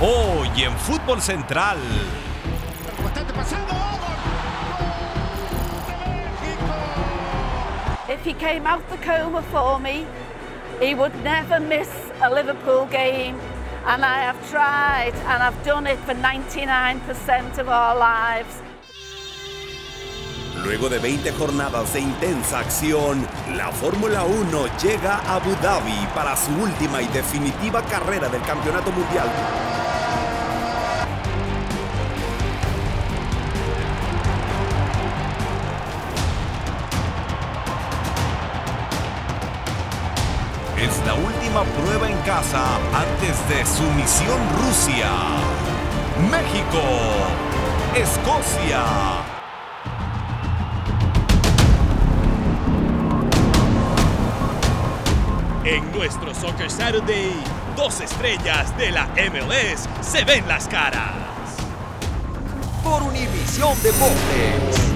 Hoy en Fútbol Central. Bastante pasado. If he came out the coma for me, he would never miss a Liverpool game. And I have tried, and I've done it for 99% of our lives. Luego de 20 jornadas de intensa acción, la Fórmula 1 llega a Abu Dhabi para su última y definitiva carrera del Campeonato Mundial. Es la última prueba en casa antes de su misión Rusia, México, Escocia. En nuestro Soccer Saturday, 2 estrellas de la MLS se ven las caras. Por Univisión Deportes.